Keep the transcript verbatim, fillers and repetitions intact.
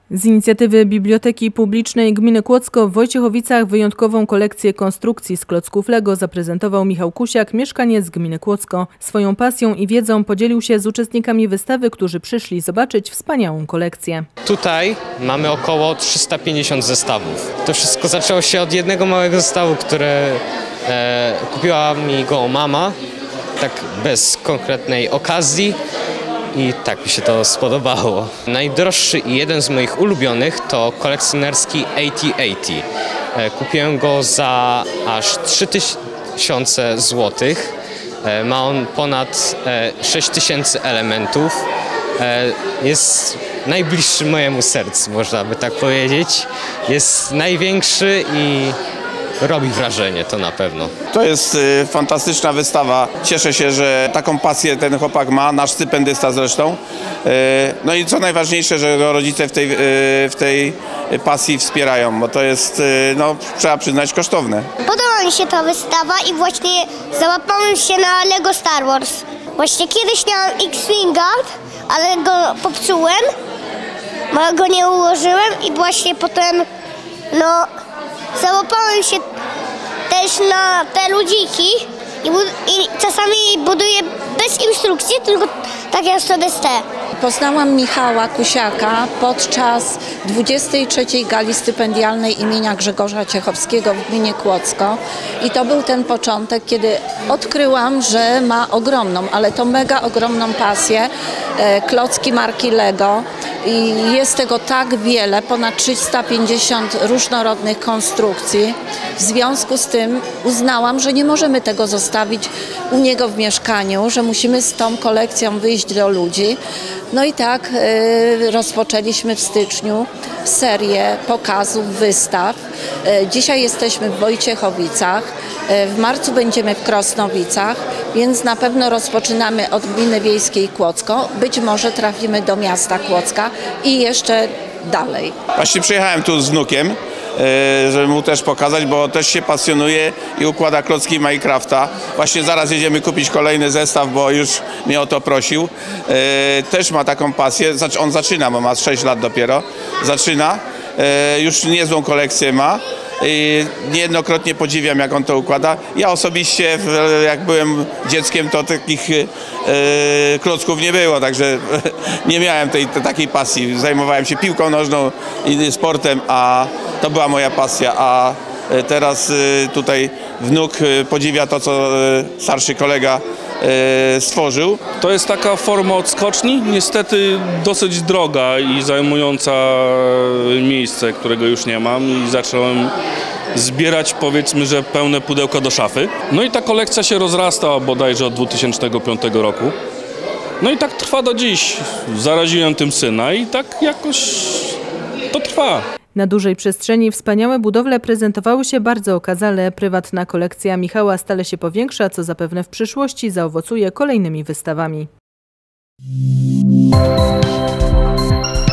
Z inicjatywy Biblioteki Publicznej Gminy Kłodzko w Wojciechowicach wyjątkową kolekcję konstrukcji z klocków Lego zaprezentował Michał Kusiak, mieszkaniec gminy Kłodzko. Swoją pasją i wiedzą podzielił się z uczestnikami wystawy, którzy przyszli zobaczyć wspaniałą kolekcję. Tutaj mamy około trzysta pięćdziesiąt zestawów. To wszystko zaczęło się od jednego małego zestawu, który e, kupiła mi go mama, tak bez konkretnej okazji. I tak mi się to spodobało. Najdroższy i jeden z moich ulubionych to kolekcjonerski osiemdziesiąt osiemdziesiąt. Kupiłem go za aż trzy tysiące złotych. Ma on ponad sześć tysięcy elementów. Jest najbliższy mojemu sercu, można by tak powiedzieć. Jest największy i robi wrażenie, to na pewno. To jest y, fantastyczna wystawa. Cieszę się, że taką pasję ten chłopak ma, nasz stypendysta zresztą. Y, no i co najważniejsze, że go rodzice w tej, y, w tej pasji wspierają, bo to jest, y, no, trzeba przyznać, kosztowne. Podoba mi się ta wystawa i właśnie załapałem się na Lego Star Wars. Właśnie kiedyś miałam X-Winga, ale go popsułem, bo go nie ułożyłem i właśnie potem, no, załapałem się też na te ludziki i, i czasami buduję bez instrukcji, tylko tak jak sobie chcę. Poznałam Michała Kusiaka podczas dwudziestej trzeciej gali stypendialnej imienia Grzegorza Ciechowskiego w gminie Kłodzko i to był ten początek, kiedy odkryłam, że ma ogromną, ale to mega ogromną pasję e, klocki marki Lego i jest tego tak wiele, ponad trzysta pięćdziesiąt różnorodnych konstrukcji. W związku z tym uznałam, że nie możemy tego zostawić u niego w mieszkaniu, że musimy z tą kolekcją wyjść do ludzi. No i tak y, rozpoczęliśmy w styczniu serię pokazów, wystaw. Y, dzisiaj jesteśmy w Wojciechowicach, y, w marcu będziemy w Krosnowicach, więc na pewno rozpoczynamy od gminy wiejskiej Kłodzko. Być może trafimy do miasta Kłodzka i jeszcze dalej. Właśnie przyjechałem tu z wnukiem, żeby mu też pokazać, bo też się pasjonuje i układa klocki Minecrafta. Właśnie zaraz jedziemy kupić kolejny zestaw, bo już mnie o to prosił. Też ma taką pasję, on zaczyna, bo ma sześć lat dopiero, zaczyna, już niezłą kolekcję ma. I niejednokrotnie podziwiam, jak on to układa. Ja osobiście, jak byłem dzieckiem, to takich e, klocków nie było, także nie miałem tej, tej takiej pasji. Zajmowałem się piłką nożną i sportem, a to była moja pasja. A teraz tutaj wnuk podziwia to, co starszy kolega stworzył. To jest taka forma odskoczni, niestety dosyć droga i zajmująca miejsce, którego już nie mam i zacząłem zbierać, powiedzmy, że pełne pudełka do szafy. No i ta kolekcja się rozrasta bodajże od dwa tysiące piątego roku. No i tak trwa do dziś. Zaraziłem tym syna i tak jakoś to trwa. Na dużej przestrzeni wspaniałe budowle prezentowały się bardzo okazale. Prywatna kolekcja Michała stale się powiększa, co zapewne w przyszłości zaowocuje kolejnymi wystawami.